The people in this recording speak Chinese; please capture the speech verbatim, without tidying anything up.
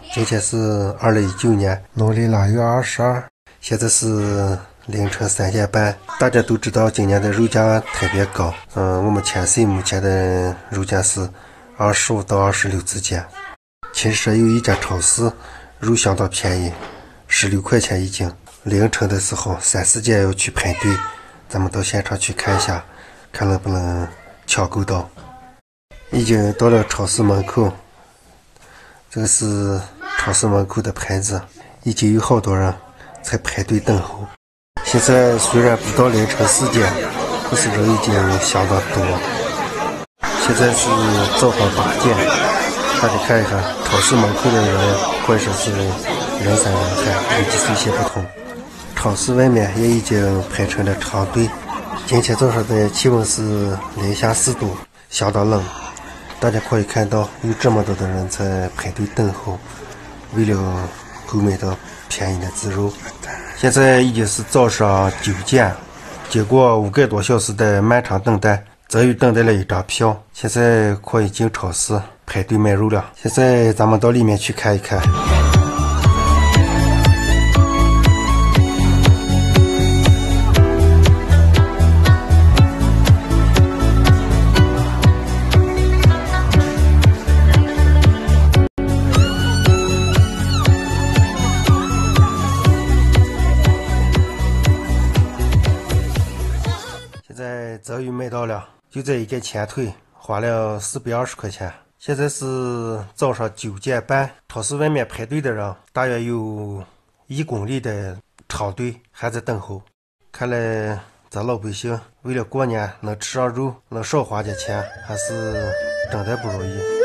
今天是二零一九年农历腊月二十二，现在是凌晨三点半。大家都知道今年的肉价特别高，嗯，我们千岁目前的肉价是二十五到二十六之间。秦舍有一家超市，肉相当便宜，十六块钱一斤。凌晨的时候三四点要去排队，咱们到现场去看一下，看能不能抢购到。已经到了超市门口，这个是超市门口的牌子，已经有好多人在排队等候。现在虽然不到凌晨四点，可是人已经相当多。现在是早上八点，大家看一看超市门口的人，或者说是人山人海，人际有些不同。超市外面也已经排成了长队。今天早上的气温是零下四度，相当冷。大家可以看到有这么多的人在排队等候，为了购买到便宜的猪肉。现在已经是早上九点，经过五个多小时的漫长等待，终于等待了一张票，现在可以进超市排队买肉了。现在咱们到里面去看一看。现在终于买到了，就这一个前腿，花了四百二十块钱。现在是早上九点半，超市外面排队的人大约有一公里的长队，还在等候。看来咱老百姓为了过年能吃上肉，能少花点钱，还是真的不容易。